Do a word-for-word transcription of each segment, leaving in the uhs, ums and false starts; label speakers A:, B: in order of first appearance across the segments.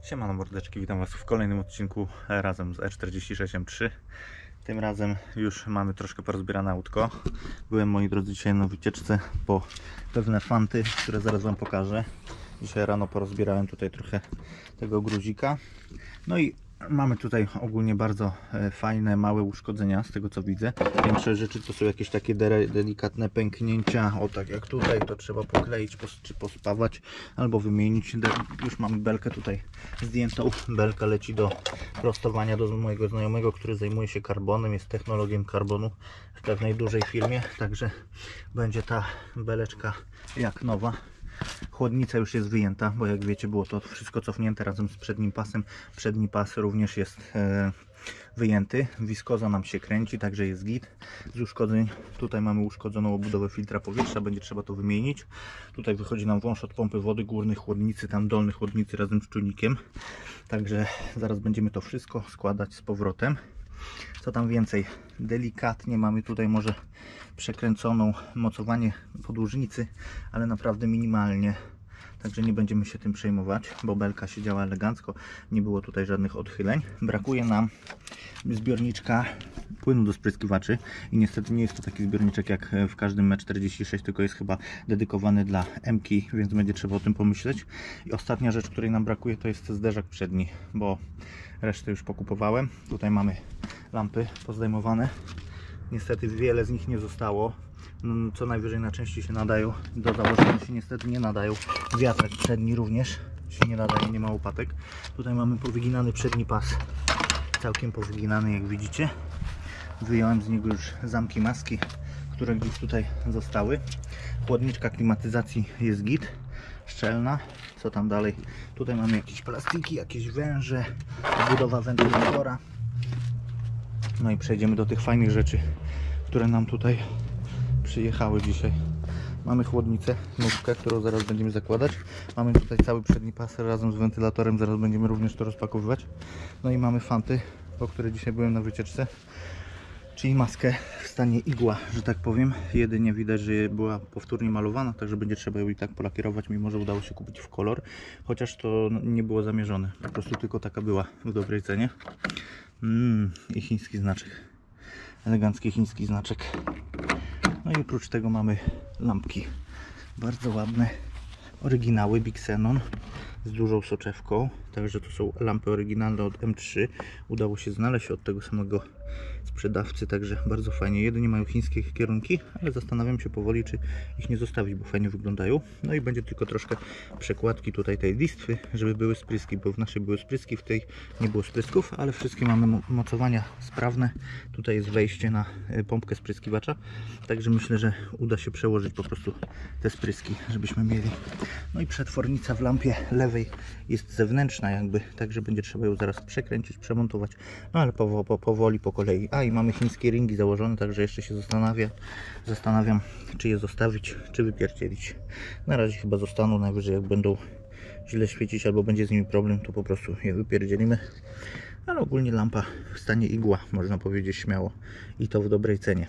A: Siemano mordeczki, witam Was w kolejnym odcinku razem z E czterdzieści sześć M trzy. Tym razem już mamy troszkę porozbierane autko. Byłem, moi drodzy, dzisiaj na wycieczce po pewne fanty, które zaraz Wam pokażę. Dzisiaj rano porozbierałem tutaj trochę tego gruzika. No i mamy tutaj ogólnie bardzo fajne, małe uszkodzenia, z tego co widzę. Większe rzeczy to są jakieś takie delikatne pęknięcia, o tak jak tutaj, to trzeba pokleić czy pospawać albo wymienić. Już mamy belkę tutaj zdjętą. Belka leci do prostowania do mojego znajomego, który zajmuje się karbonem, jest technologiem karbonu w pewnej dużej firmie, także będzie ta beleczka jak nowa. Chłodnica już jest wyjęta, bo jak wiecie, było to wszystko cofnięte razem z przednim pasem. Przedni pas również jest e, wyjęty. Wiskoza nam się kręci, także jest git. Z uszkodzeń tutaj mamy uszkodzoną obudowę filtra powietrza, będzie trzeba to wymienić. Tutaj wychodzi nam wąż od pompy wody górnej chłodnicy, tam dolnej chłodnicy razem z czujnikiem. Także zaraz będziemy to wszystko składać z powrotem. Co tam więcej? Delikatnie mamy tutaj może przekręconą mocowanie podłużnicy, ale naprawdę minimalnie. Także nie będziemy się tym przejmować, bo belka siedziała elegancko, nie było tutaj żadnych odchyleń. Brakuje nam zbiorniczka płynu do spryskiwaczy i niestety nie jest to taki zbiorniczek jak w każdym M czterdzieści sześć, tylko jest chyba dedykowany dla M-ki, więc będzie trzeba o tym pomyśleć. I ostatnia rzecz, której nam brakuje, to jest zderzak przedni, bo resztę już pokupowałem. Tutaj mamy lampy pozdejmowane. Niestety wiele z nich nie zostało. Co najwyżej na części się nadają. Do założenia się niestety nie nadają. Wiatrak przedni również się nie nadaje, nie ma łopatek. Tutaj mamy powyginany przedni pas. Całkiem powyginany, jak widzicie. Wyjąłem z niego już zamki maski, które gdzieś tutaj zostały. Chłodniczka klimatyzacji jest git. Szczelna. Co tam dalej? Tutaj mamy jakieś plastiki, jakieś węże, budowa wentylatora. No i przejdziemy do tych fajnych rzeczy, które nam tutaj przyjechały dzisiaj. Mamy chłodnicę, nóżkę, którą zaraz będziemy zakładać. Mamy tutaj cały przedni pas razem z wentylatorem, zaraz będziemy również to rozpakowywać. No i mamy fanty, po które dzisiaj byłem na wycieczce, czyli maskę w stanie igła, że tak powiem. Jedynie widać, że była powtórnie malowana, także będzie trzeba ją i tak polakierować, mimo że udało się kupić w kolor, chociaż to nie było zamierzone, po prostu tylko taka była w dobrej cenie. Mm, i chiński znaczek, elegancki chiński znaczek. No i oprócz tego mamy lampki, bardzo ładne, oryginały Big Xenon z dużą soczewką, także to są lampy oryginalne od M trzy, udało się znaleźć od tego samego sprzedawcy, także bardzo fajnie. Jedynie mają chińskie kierunki, ale zastanawiam się powoli, czy ich nie zostawić, bo fajnie wyglądają. No i będzie tylko troszkę przekładki tutaj tej listwy, żeby były spryski, bo w naszej były spryski, w tej nie było sprysków, ale wszystkie mamy mocowania sprawne. Tutaj jest wejście na pompkę spryskiwacza, także myślę, że uda się przełożyć po prostu te spryski, żebyśmy mieli. No i przetwornica w lampie lewej jest zewnętrzna jakby, także będzie trzeba ją zaraz przekręcić, przemontować, no ale powo po, powoli, po kolei. A i mamy chińskie ringi założone, także jeszcze się zastanawia, zastanawiam, czy je zostawić, czy wypierdzielić. Na razie chyba zostaną, najwyżej jak będą źle świecić albo będzie z nimi problem, to po prostu je wypierdzielimy. Ale ogólnie lampa w stanie igła, można powiedzieć śmiało, i to w dobrej cenie.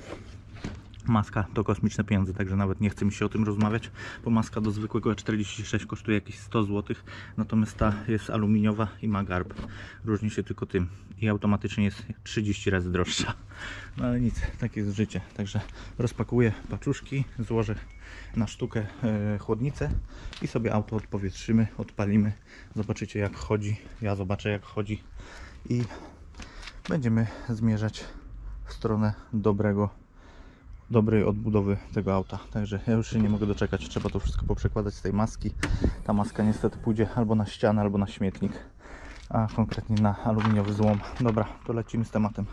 A: Maska to kosmiczne pieniądze, także nawet nie chce mi się o tym rozmawiać, bo maska do zwykłego E czterdzieści sześć kosztuje jakieś sto złotych, natomiast ta jest aluminiowa i ma garb. Różni się tylko tym i automatycznie jest trzydzieści razy droższa. No ale nic, takie jest życie. Także rozpakuję paczuszki, złożę na sztukę e, chłodnicę i sobie auto odpowietrzymy, odpalimy. Zobaczycie jak chodzi, ja zobaczę jak chodzi i będziemy zmierzać w stronę dobrego dobrej odbudowy tego auta. Także ja już się nie mogę doczekać, trzeba to wszystko poprzekładać z tej maski. Ta maska niestety pójdzie albo na ścianę, albo na śmietnik, a konkretnie na aluminiowy złom. Dobra, to lecimy z tematem.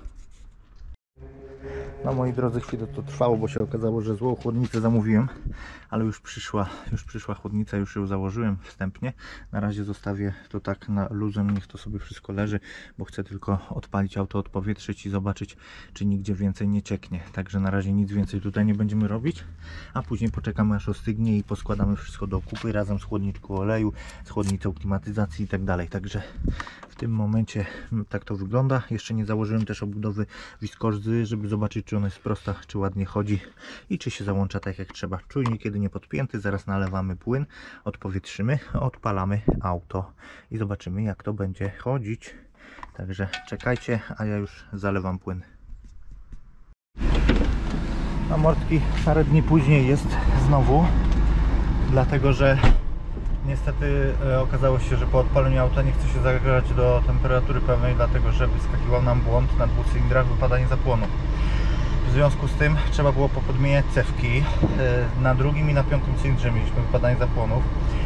A: No moi drodzy, chwilę to trwało, bo się okazało, że złą chłodnicę zamówiłem, ale już przyszła, już przyszła chłodnica, już ją założyłem wstępnie. Na razie zostawię to tak na luzem, niech to sobie wszystko leży, bo chcę tylko odpalić auto, odpowietrzyć i zobaczyć, czy nigdzie więcej nie cieknie. Także na razie nic więcej tutaj nie będziemy robić, a później poczekamy aż ostygnie i poskładamy wszystko do kupy razem z chłodniczką oleju, z chłodnicą klimatyzacji i tak dalej. Także w tym momencie tak to wygląda. Jeszcze nie założyłem też obudowy wiskozy, żeby zobaczyć, czy ona jest prosta, czy ładnie chodzi i czy się załącza tak jak trzeba. Czujnik jedynie podpięty, zaraz nalewamy płyn, odpowietrzymy, odpalamy auto i zobaczymy, jak to będzie chodzić. Także czekajcie, a ja już zalewam płyn. A Mordki parę dni później jest znowu, dlatego że niestety e, okazało się, że po odpaleniu auta nie chce się zagrzać do temperatury pełnej, dlatego że wyskakiwał nam błąd na dwóch cylindrach, wypadanie zapłonu. W związku z tym trzeba było popodmieniać cewki. E, na drugim i na piątym cylindrze mieliśmy wypadanie zapłonów.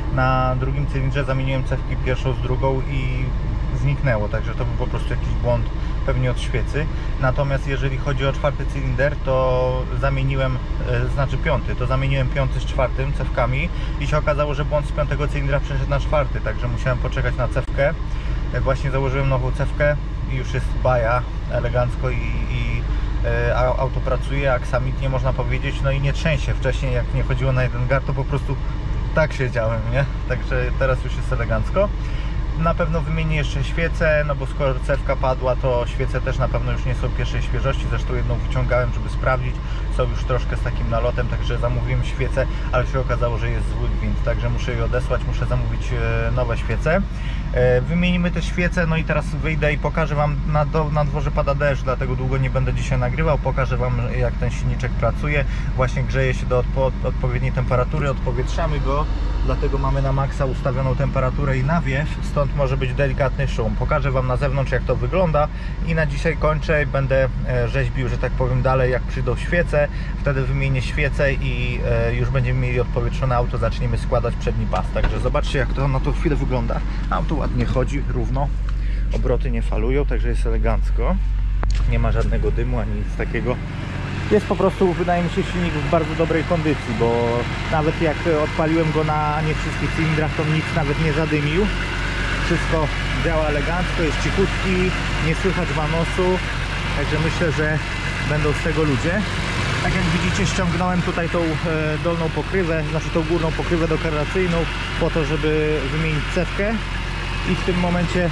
A: Na drugim cylindrze zamieniłem cewki pierwszą z drugą i zniknęło, także to był po prostu jakiś błąd, pewnie od świecy. Natomiast jeżeli chodzi o czwarty cylinder, to zamieniłem, e, znaczy piąty, to zamieniłem piąty z czwartym cewkami i się okazało, że błąd z piątego cylindra przeszedł na czwarty, także musiałem poczekać na cewkę. E, właśnie założyłem nową cewkę i już jest baja, elegancko i, i e, auto pracuje, aksamit nie można powiedzieć, no i nie trzęsie. Wcześniej jak nie chodziło na jeden gar, to po prostu tak siedziałem, nie? Także teraz już jest elegancko. Na pewno wymienię jeszcze świece, no bo skoro cewka padła, to świece też na pewno już nie są pierwszej świeżości. Zresztą jedną wyciągałem, żeby sprawdzić. Są już troszkę z takim nalotem, także zamówiłem świece, ale się okazało, że jest zły gwint, także muszę je odesłać, muszę zamówić nowe świece. Wymienimy te świece, no i teraz wyjdę i pokażę Wam, na, do, na dworze pada deszcz, dlatego długo nie będę dzisiaj nagrywał. Pokażę Wam, jak ten silniczek pracuje. Właśnie grzeje się do odpo, odpowiedniej temperatury, odpowietrzamy go, dlatego mamy na maksa ustawioną temperaturę i nawiew, stąd może być delikatny szum. Pokażę Wam na zewnątrz, jak to wygląda i na dzisiaj kończę i będę rzeźbił, że tak powiem, dalej, jak przyjdą świece. Wtedy wymienię świece i już będziemy mieli odpowietrzone auto, zaczniemy składać przedni pas. Także zobaczcie, jak to na tą chwilę wygląda. Auto ładnie chodzi, równo, obroty nie falują, także jest elegancko. Nie ma żadnego dymu ani nic takiego. Jest po prostu, wydaje mi się, silnik w bardzo dobrej kondycji, bo nawet jak odpaliłem go na nie wszystkich cylindrach, to nic nawet nie zadymił. Wszystko działa elegancko, jest cichutki, nie słychać wanosu, także myślę, że będą z tego ludzie. Tak jak widzicie, ściągnąłem tutaj tą dolną pokrywę, znaczy tą górną pokrywę dokarnacyjną po to, żeby wymienić cewkę i w tym momencie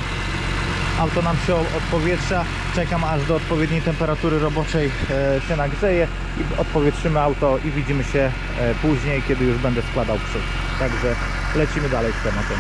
A: auto nam się odpowietrza. Czekam, aż do odpowiedniej temperatury roboczej się nagrzeje i odpowietrzymy auto i widzimy się później, kiedy już będę składał przód. Także lecimy dalej z tematem.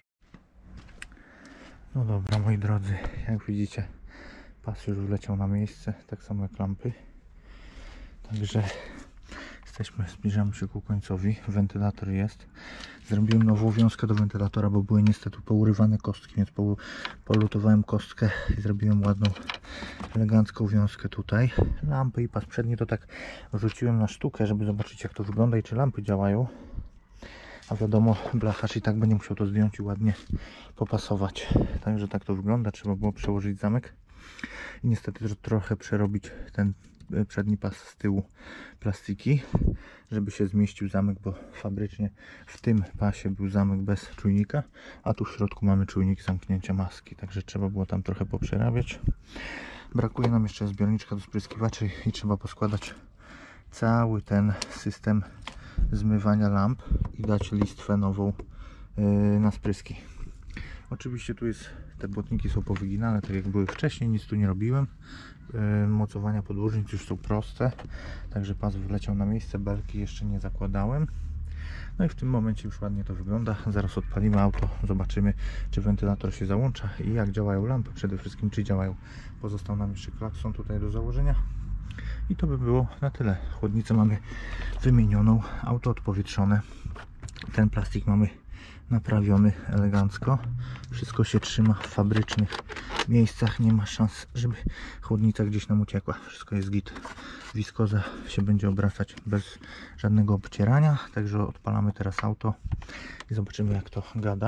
A: No dobra, moi drodzy, jak widzicie, pas już wleciał na miejsce, tak samo jak lampy. Także jesteśmy, zbliżamy się ku końcowi. Wentylator jest. Zrobiłem nową wiązkę do wentylatora, bo były niestety pourywane kostki, więc polutowałem kostkę i zrobiłem ładną, elegancką wiązkę tutaj. Lampy i pas przedni to tak rzuciłem na sztukę, żeby zobaczyć, jak to wygląda i czy lampy działają. A wiadomo, blacharz i tak będzie musiał to zdjąć i ładnie popasować. Także tak to wygląda. Trzeba było przełożyć zamek i niestety trochę przerobić ten przedni pas z tyłu plastiki, żeby się zmieścił zamek, bo fabrycznie w tym pasie był zamek bez czujnika, a tu w środku mamy czujnik zamknięcia maski, także trzeba było tam trochę poprzerabiać. Brakuje nam jeszcze zbiorniczka do spryskiwaczy i trzeba poskładać cały ten system zmywania lamp i dać listwę nową yy, na spryski. Oczywiście tu jest, te błotniki są powyginane tak jak były wcześniej, nic tu nie robiłem. Yy, mocowania podłużnic już są proste, także pas wleciał na miejsce, belki jeszcze nie zakładałem. No i w tym momencie już ładnie to wygląda. Zaraz odpalimy auto, zobaczymy, czy wentylator się załącza i jak działają lampy, przede wszystkim czy działają. Pozostał nam jeszcze klakson tutaj do założenia. I to by było na tyle. Chłodnicę mamy wymienioną, auto odpowietrzone. Ten plastik mamy naprawiony elegancko. Wszystko się trzyma w fabrycznych miejscach. Nie ma szans, żeby chłodnica gdzieś nam uciekła. Wszystko jest git. Wiskoza się będzie obracać bez żadnego obcierania. Także odpalamy teraz auto i zobaczymy, jak to gada.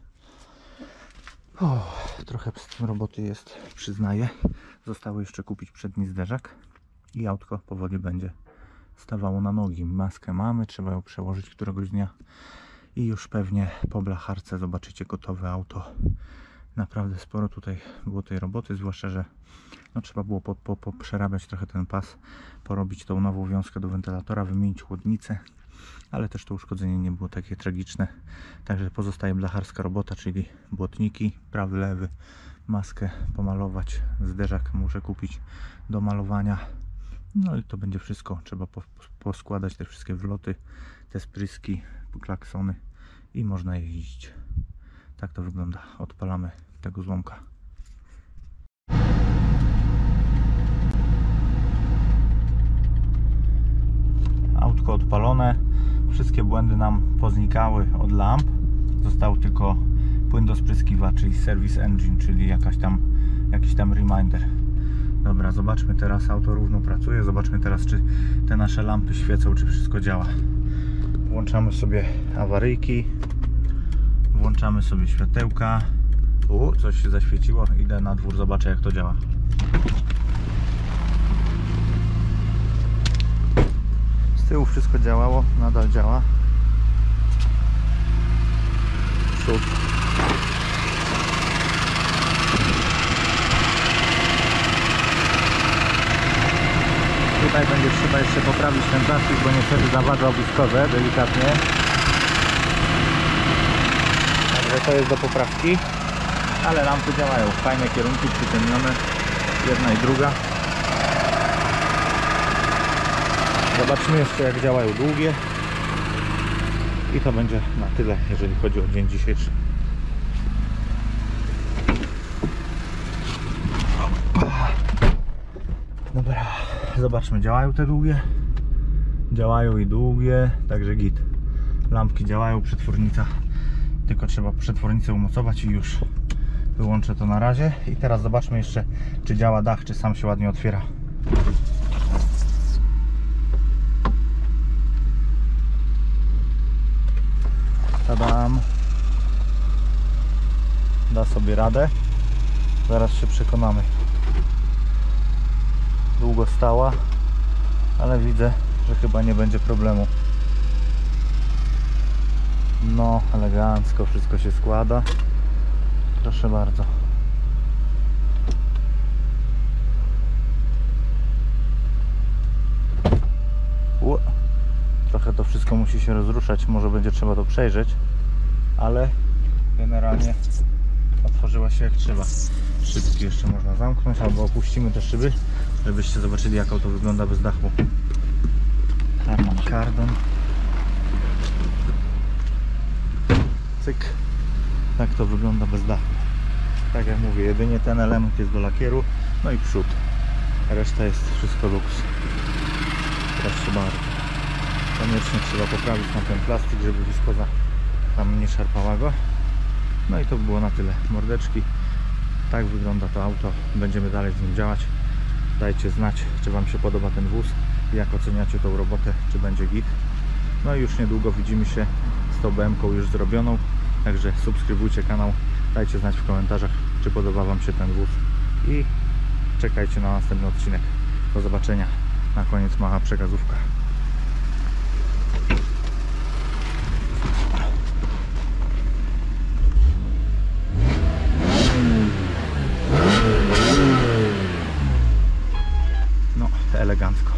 A: O, trochę z tym roboty jest, przyznaję. Zostało jeszcze kupić przedni zderzak i autko powoli będzie stawało na nogi. Maskę mamy, trzeba ją przełożyć któregoś dnia i już pewnie po blacharce zobaczycie gotowe auto. Naprawdę sporo tutaj było tej roboty, zwłaszcza, że no, trzeba było po, po, po przerabiać trochę ten pas, porobić tą nową wiązkę do wentylatora, wymienić chłodnicę, ale też to uszkodzenie nie było takie tragiczne. Także pozostaje blacharska robota, czyli błotniki, prawy, lewy, maskę pomalować, zderzak muszę kupić do malowania. No i to będzie wszystko. Trzeba poskładać te wszystkie wloty, te spryski, klaksony i można jeździć. Tak to wygląda. Odpalamy tego złomka. Autko odpalone. Wszystkie błędy nam poznikały od lamp. Został tylko płyn do spryskiwa, czyli service engine, czyli jakaś tam, jakiś tam reminder. Dobra, zobaczmy teraz, auto równo pracuje. Zobaczmy teraz, czy te nasze lampy świecą, czy wszystko działa. Włączamy sobie awaryjki. Włączamy sobie światełka. U, coś się zaświeciło. Idę na dwór, zobaczę, jak to działa. Z tyłu wszystko działało, nadal działa. Przód. Tutaj będzie trzeba jeszcze poprawić ten plastik, bo niestety zawadza obiskorze delikatnie. Także to jest do poprawki. Ale lampy działają. Fajne kierunki przyciemnione. Jedna i druga. Zobaczmy jeszcze, jak działają długie. I to będzie na tyle, jeżeli chodzi o dzień dzisiejszy. Dobra, zobaczmy, działają te długie. Działają i długie, także git. Lampki działają, przetwornica. Tylko trzeba przetwornicę umocować i już wyłączę to na razie. I teraz zobaczmy jeszcze, czy działa dach, czy sam się ładnie otwiera. Tadam. Da sobie radę. Zaraz się przekonamy. Długo stała, ale widzę, że chyba nie będzie problemu. No, elegancko wszystko się składa. Proszę bardzo. U, trochę to wszystko musi się rozruszać, może będzie trzeba to przejrzeć, ale generalnie otworzyła się jak trzeba. Szybki jeszcze można zamknąć, albo opuścimy te szyby, żebyście zobaczyli, jak auto wygląda bez dachu. Harman Kardon. Cyk. Tak to wygląda bez dachu. Tak jak mówię, jedynie ten element jest do lakieru, no i przód. Reszta jest wszystko luks. Proszę bardzo. Koniecznie trzeba poprawić na ten plastik, żeby wiskoza tam nie szarpała go. No i to było na tyle. Mordeczki. Tak wygląda to auto. Będziemy dalej z nim działać. Dajcie znać, czy Wam się podoba ten wóz, jak oceniacie tą robotę, czy będzie git. No i już niedługo widzimy się z tą B M-ką już zrobioną. Także subskrybujcie kanał, dajcie znać w komentarzach, czy podoba Wam się ten wóz i czekajcie na następny odcinek. Do zobaczenia. Na koniec mała przekazówka. No, elegancko.